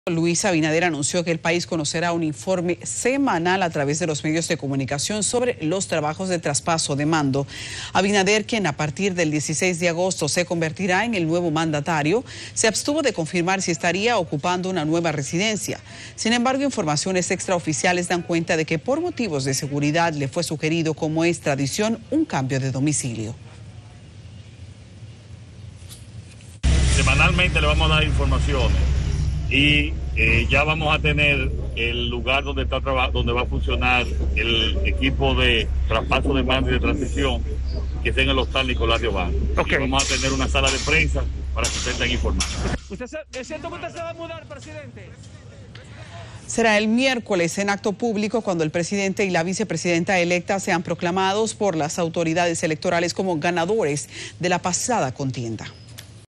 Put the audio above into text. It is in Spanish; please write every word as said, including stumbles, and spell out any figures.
Luis Abinader anunció que el país conocerá un informe semanal a través de los medios de comunicación sobre los trabajos de traspaso de mando. Abinader, quien a partir del dieciséis de agosto se convertirá en el nuevo mandatario, se abstuvo de confirmar si estaría ocupando una nueva residencia. Sin embargo, informaciones extraoficiales dan cuenta de que por motivos de seguridad le fue sugerido como es tradición un cambio de domicilio. Semanalmente le vamos a dar informaciones. Y eh, ya vamos a tener el lugar donde está donde va a funcionar el equipo de traspaso de mando y de transición, que es en el Hostal Nicolás de Obando. Okay. Vamos a tener una sala de prensa para que ustedes estén informados. ¿Es cierto que usted se va a mudar, presidente? Será el miércoles en acto público cuando el presidente y la vicepresidenta electa sean proclamados por las autoridades electorales como ganadores de la pasada contienda.